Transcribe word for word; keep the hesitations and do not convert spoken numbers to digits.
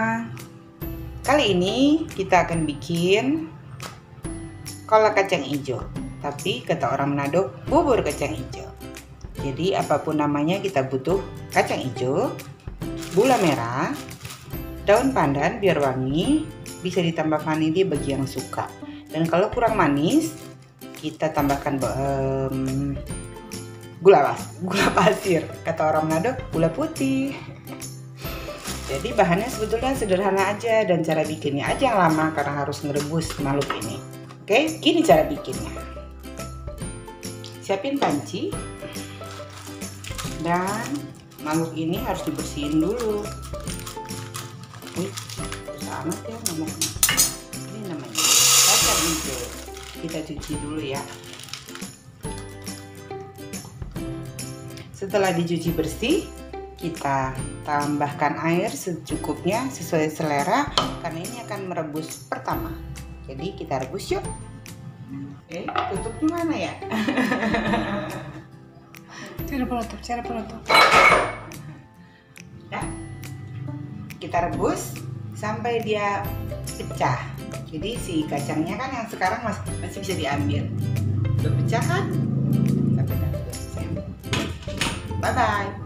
Kali ini kita akan bikin kolak kacang hijau. Tapi kata orang Manado, bubur kacang hijau. Jadi apapun namanya kita butuh kacang hijau, gula merah, daun pandan biar wangi, bisa ditambah vanili bagi yang suka. Dan kalau kurang manis, kita tambahkan um, gula pas, gula pasir. Kata orang Manado, gula putih. Jadi bahannya sebetulnya sederhana aja dan cara bikinnya aja yang lama karena harus ngerebus makhluk ini. Oke, gini cara bikinnya. Siapin panci dan makhluk ini harus dibersihin dulu. Wih, susah amat ya ngomongnya. Ini namanya kacang hijau. Kita cuci dulu ya. Setelah dicuci bersih, kita tambahkan air secukupnya sesuai selera karena ini akan merebus pertama. Jadi kita rebus yuk. Oke, tutupnya mana ya? Cara penutup, cara penutup. Ya. Kita rebus sampai dia pecah. Jadi si kacangnya kan yang sekarang masih, masih bisa diambil. Udah pecah kan? Sampai nanti. Bye bye.